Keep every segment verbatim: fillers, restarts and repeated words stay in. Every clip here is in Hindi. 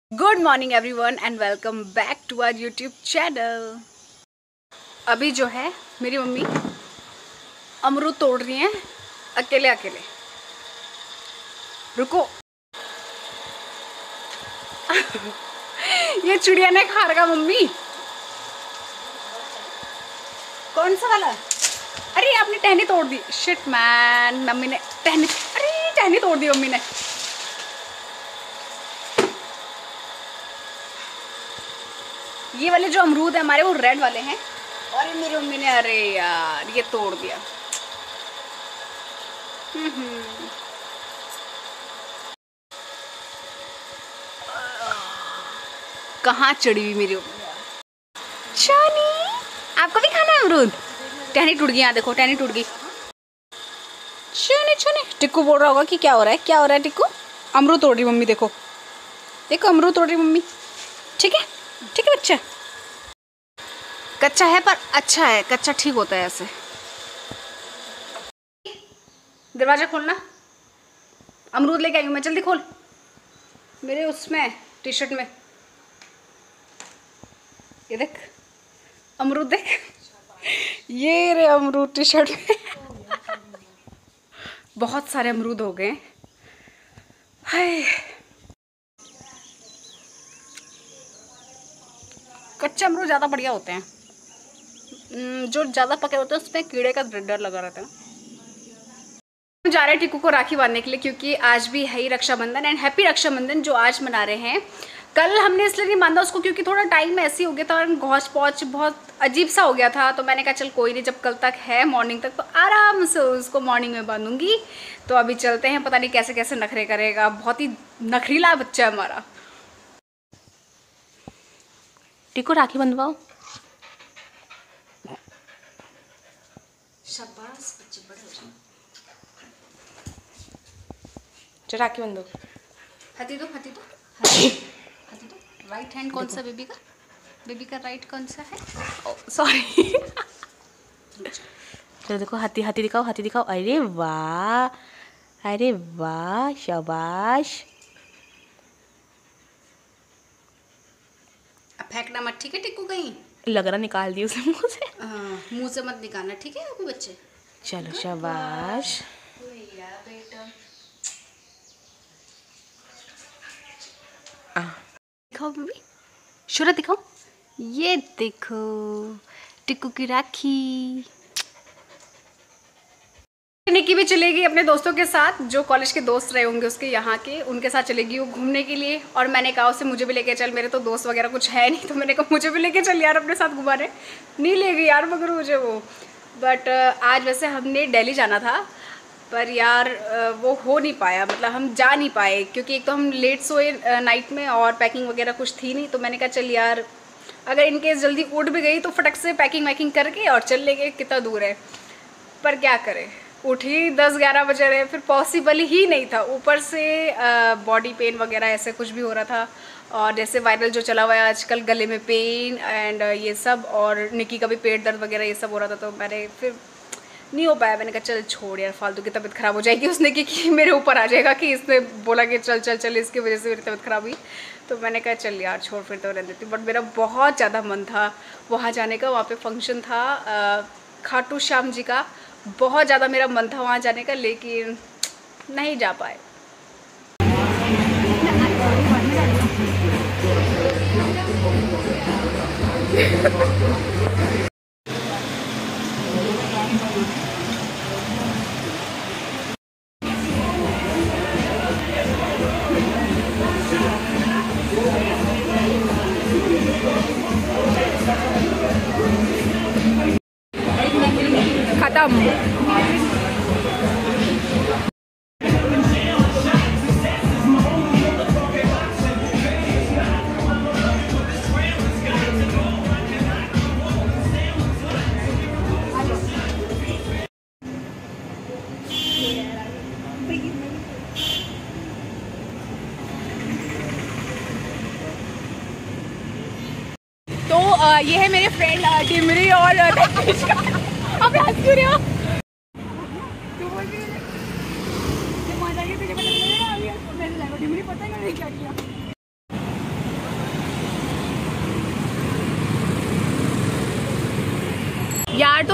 Good morning everyone and welcome back to our YouTube channel. अभी जो है मेरी मम्मी अमरूद तोड़ रही हैं अकेले अकेले। रुको ये चिड़िया ने खा रखा मम्मी। कौन सा वाला? अरे आपने टहनी तोड़ दी। शिट मैन, मम्मी ने टहनी अरे टहनी तोड़ दी मम्मी ने। ये वाले जो अमरूद है हमारे वो रेड वाले हैं और ये मेरी मम्मी ने अरे यार ये तोड़ दिया। कहाँ चढ़ी हुई मेरी मम्मी। चानी आपको भी खाना है अमरूद? टहनी टूट गई। यहाँ देखो टहनी टूट गई। चानी चानी टिक्कू बोल रहा होगा कि क्या हो रहा है क्या हो रहा है टिक्कू? अमरूद तोड़ रही मम्मी। देखो देखो अमरूद तोड़ रही मम्मी। ठीक है ठीक है बच्चा। कच्चा है पर अच्छा है, कच्चा ठीक होता है ऐसे। दरवाजा खोलना। अमरूद लेके आई हूँ मैं, जल्दी खोल। मेरे उसमें टी शर्ट में ये देख अमरूद देख। ये रे अमरूद टी शर्ट में। बहुत सारे अमरूद हो गए। हाय कच्चे अमरूद ज़्यादा बढ़िया होते हैं। जो ज़्यादा पके होते हैं उसमें कीड़े का डर लगा रहता है। हम जा रहे हैं टिक्कू को राखी बांधने के लिए क्योंकि आज भी है ही रक्षाबंधन। एंड हैप्पी रक्षाबंधन जो आज मना रहे हैं। कल हमने इसलिए नहीं बांधा उसको क्योंकि थोड़ा टाइम ऐसे हो गया था और घौच पौच बहुत अजीब सा हो गया था। तो मैंने कहा चल कोई नहीं, जब कल तक है मॉर्निंग तक तो आराम से उसको मॉर्निंग में बांधूंगी। तो अभी चलते हैं, पता नहीं कैसे कैसे नखरे करेगा। बहुत ही नखरीला बच्चा है हमारा। टिक्कू राखी बंधवाओ। शाबाश बच्चे बड़े हो जाओ। चल राखी बंधो। हाथी दो हाथी दो हाथी दो। राइट हैंड कौन सा बेबी का? बेबी का राइट कौन सा है? सॉरी। चलो देखो हाथी हाथी दिखाओ हाथी दिखाओ। अरे वाह अरे वाह शाबाश। अब फेंकना मत ठीक है टिक्कू? कहीं लग रहा निकाल दी उसे मुंह से। हाँ मुंह से मत निकालना ठीक है आपको बच्चे। चलो शाबाश। दिखाओ बेबी, शूरत दिखाओ। ये देखो टिक्कू की राखी। निक्की भी चलेगी अपने दोस्तों के साथ, जो कॉलेज के दोस्त रहे होंगे उसके यहाँ के, उनके साथ चलेगी वो घूमने के लिए। और मैंने कहा उससे मुझे भी लेके चल, मेरे तो दोस्त वगैरह कुछ है नहीं, तो मैंने कहा मुझे भी लेके चल यार अपने साथ घुमाने। नहीं ले गई यार मगर मुझे वो। बट आज वैसे हमने दिल्ली जाना था पर यार वो हो नहीं पाया, मतलब हम जा नहीं पाए क्योंकि एक तो हम लेट सोए नाइट में और पैकिंग वगैरह कुछ थी नहीं। तो मैंने कहा चल यार अगर इनकेस जल्दी उठ भी गई तो फटक से पैकिंग वैकिंग करके और चल लेंगे, कितना दूर है। पर क्या करें, उठी दस ग्यारह बजे रहे, फिर पॉसिबल ही नहीं था। ऊपर से बॉडी पेन वगैरह ऐसे कुछ भी हो रहा था और जैसे वायरल जो चला हुआ है आजकल, गले में पेन एंड ये सब, और निक्की का भी पेट दर्द वगैरह ये सब हो रहा था। तो मैंने फिर नहीं हो पाया। मैंने कहा चल छोड़ यार, फालतू की तबीयत ख़राब हो जाएगी। उसने की कि मेरे ऊपर आ जाएगा कि इसने बोला कि चल चल चल इसकी वजह से मेरी तबीयत ख़राब हुई। तो मैंने कहा चल यार छोड़ फिर तो रहने देती। बट मेरा बहुत ज़्यादा मन था वहाँ जाने का। वहाँ पे फंक्शन था खाटू श्याम जी का, बहुत ज़्यादा मेरा मन था वहाँ जाने का, लेकिन नहीं जा पाए। खत्म। तो आ, ये है मेरे फ्रेंड डिमरी और अब हंस क्यों रहे हो? तुझे पता है मैंने क्या किया?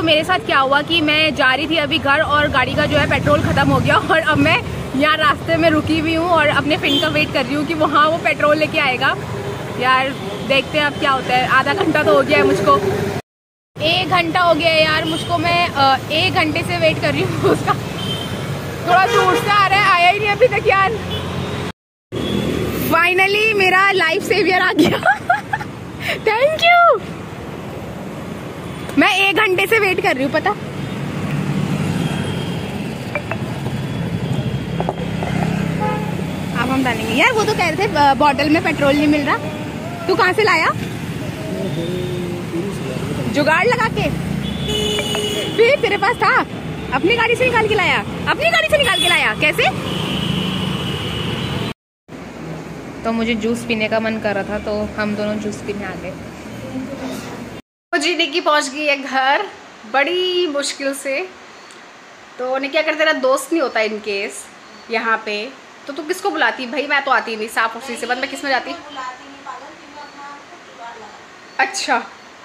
मेरे साथ क्या हुआ कि मैं जा रही थी अभी घर और गाड़ी का जो है पेट्रोल ख़त्म हो गया और अब मैं यहाँ रास्ते में रुकी हुई हूँ और अपने फ्रेंड का वेट कर रही हूँ कि वहाँ वो पेट्रोल लेके आएगा। यार देखते हैं अब क्या होता है। आधा घंटा तो हो गया है मुझको, एक घंटा हो गया है यार मुझको। मैं एक घंटे से वेट कर रही हूँ उसका। थोड़ा दूर से आ रहा है, आया ही नहीं अभी तक यार। फाइनली मेरा लाइफ सेवियर आ गया। Thank you. मैं एक घंटे से वेट कर रही हूँ पता। अब हम डालेंगे यार। वो तो कह रहे थे बॉटल में पेट्रोल नहीं मिल रहा। तू कहाँ से लाया? जुगाड़ लगा के? फिर तेरे पास था? अपनी गाड़ी से निकाल के लाया? अपनी गाड़ी से निकाल के लाया कैसे? तो मुझे जूस पीने का मन कर रहा था तो हम दोनों जूस पीने आ गए। जी निक्की पहुंच गई है घर बड़ी मुश्किल से। तो निक्की अगर तेरा दोस्त नहीं होता इन केस यहाँ पे तो तू किसको बुलाती भाई? मैं तो आती नहीं, साफ उसी से बंद मैं किस में जाती? अच्छा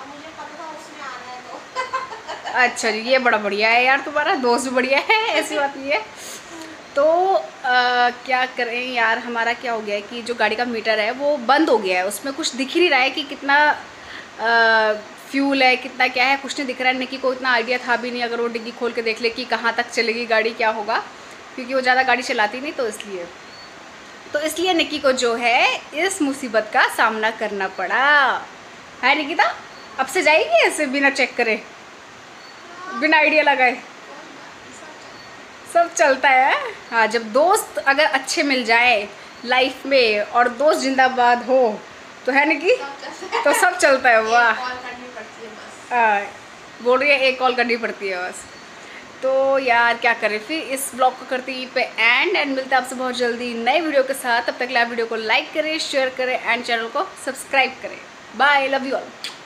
अच्छा जी, ये बड़ा बढ़िया है यार, तुम्हारा दोस्त बढ़िया है, ऐसी बात नहीं है। तो आ, क्या करें यार, हमारा क्या हो गया है कि जो गाड़ी का मीटर है वो बंद हो गया है, उसमें कुछ दिख ही नहीं रहा है कि कितना आ, फ्यूल है, कितना क्या है, कुछ नहीं दिख रहा है। निक्की को इतना आइडिया था भी नहीं, अगर वो डिग्गी खोल के देख ले कि कहाँ तक चलेगी गाड़ी, क्या होगा, क्योंकि वो ज़्यादा गाड़ी चलाती नहीं। तो इसलिए तो इसलिए निक्की को जो है इस मुसीबत का सामना करना पड़ा है। निकिता अब से जाएगी ऐसे बिना चेक करे, बिना आइडिया लगाए? सब चलता है। हाँ, जब दोस्त अगर अच्छे मिल जाए लाइफ में और दोस्त जिंदाबाद हो तो है निकी, तो सब चलता है। वाह, हाँ बोल रही है एक कॉल करनी पड़ती है बस। तो यार क्या करें, फिर इस ब्लॉग को करते ही पे एंड एंड मिलते हैं आपसे बहुत जल्दी नए वीडियो के साथ। तब तक लाइव वीडियो को लाइक करें, शेयर करें एंड चैनल को सब्सक्राइब करें। Bye, love you all.